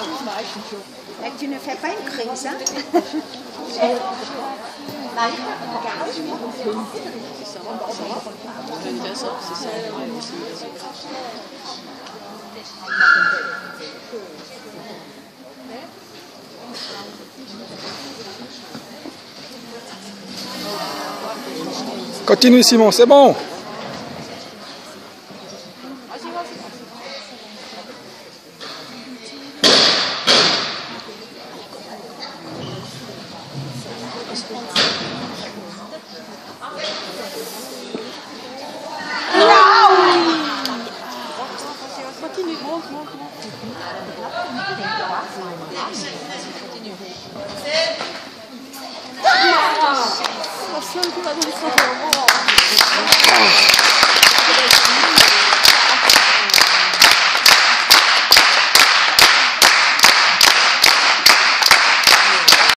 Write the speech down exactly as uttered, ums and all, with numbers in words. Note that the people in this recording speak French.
Et tu ne fais pas une crise, hein? Continue Simon, c'est bon. Continue, monte, monte, monte. Ah,